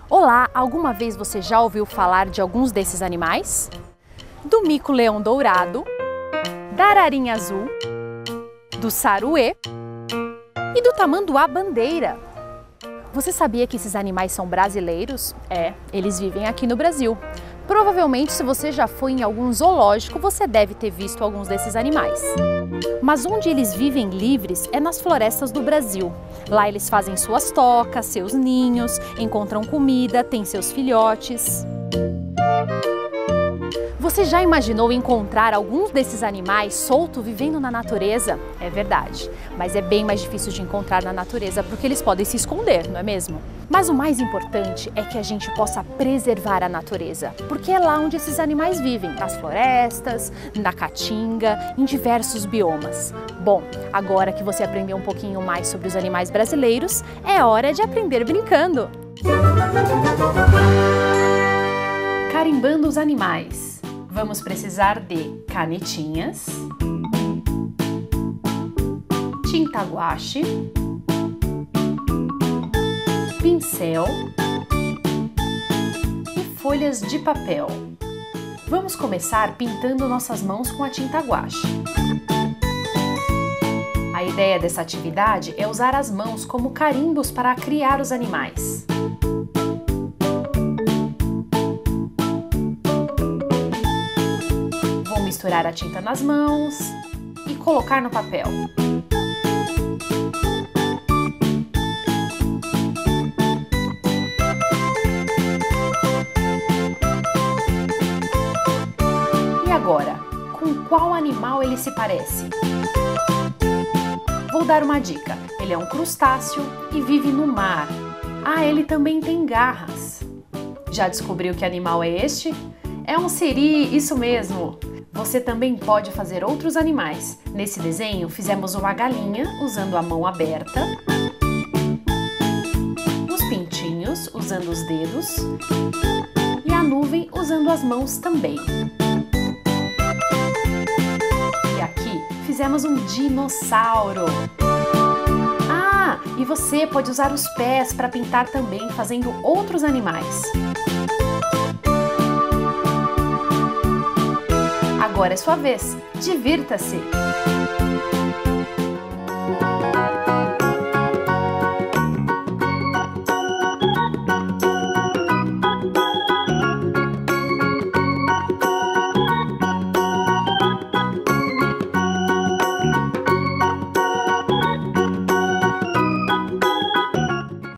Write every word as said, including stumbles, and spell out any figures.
Olá, alguma vez você já ouviu falar de alguns desses animais? Do mico-leão dourado, da ararinha azul, do saruê e do tamanduá-bandeira. Você sabia que esses animais são brasileiros? É, eles vivem aqui no Brasil. Provavelmente, se você já foi em algum zoológico, você deve ter visto alguns desses animais. Mas onde eles vivem livres é nas florestas do Brasil. Lá eles fazem suas tocas, seus ninhos, encontram comida, têm seus filhotes. Você já imaginou encontrar alguns desses animais soltos vivendo na natureza? É verdade, mas é bem mais difícil de encontrar na natureza porque eles podem se esconder, não é mesmo? Mas o mais importante é que a gente possa preservar a natureza, porque é lá onde esses animais vivem, nas florestas, na caatinga, em diversos biomas. Bom, agora que você aprendeu um pouquinho mais sobre os animais brasileiros, é hora de aprender brincando! Carimbando os animais. Vamos precisar de canetinhas, tinta guache, pincel e folhas de papel. Vamos começar pintando nossas mãos com a tinta guache. A ideia dessa atividade é usar as mãos como carimbos para criar os animais. Misturar a tinta nas mãos e colocar no papel. E agora, com qual animal ele se parece? Vou dar uma dica. Ele é um crustáceo e vive no mar. Ah, ele também tem garras. Já descobriu que animal é este? É um siri, isso mesmo! Você também pode fazer outros animais. Nesse desenho, fizemos uma galinha usando a mão aberta, os pintinhos usando os dedos e a nuvem usando as mãos também. E aqui fizemos um dinossauro. Ah, e você pode usar os pés para pintar também, fazendo outros animais. Agora é sua vez. Divirta-se!